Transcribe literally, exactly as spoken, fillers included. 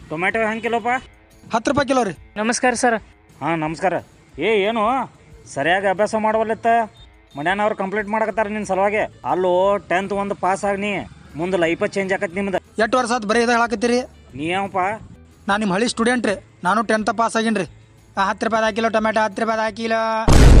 Tomato ಹೆಂಗೆ ಕಿಲೋಪ? ಹತ್ತು ರೂಪಾಯಿ ಕಿಲೋ ರೀ. ನಮಸ್ಕಾರ ಸರ್. ಹಾಂ ನಮಸ್ಕಾರ. ಏ ಏನು ಸರಿಯಾಗಿ ಅಭ್ಯಾಸ ಮಾಡವಲ್ಲತ್ತ ಮನ್ಯಾನವ್ರು ಕಂಪ್ಲೀಟ್ ಮಾಡಕತ್ತಾರ ನಿನ್ನ ಸಲುವಾಗಿ. ಅಲ್ಲೋ ಟೆಂತ್ ಒಂದು ಪಾಸ್ ಆಗ್ನಿ ಮುಂದೆ ಲೈಫ ಚೇಂಜ್ ಆಕತ್ ನಿಮ್ದು. ಎಷ್ಟು ವರ್ಷ ಆತು ಬರೀ ಇದ ಹೇಳಕತ್ತೀರಿ? ನೀ ಯಾವಪ್ಪ? ನಾನು ನಿಮ್ಮ ಹಳ್ಳಿ ಸ್ಟೂಡೆಂಟ್ ರೀ. ನಾನು ಟೆಂತ್ ಪಾಸ್ ಆಗೀನಿ ರೀ. ಹತ್ತು ರೂಪಾಯಿ ಕಿಲೋ ಟೊಮೆಟೊ, ಹತ್ತು ರೂಪಾಯಿ ಕಿಲೋ.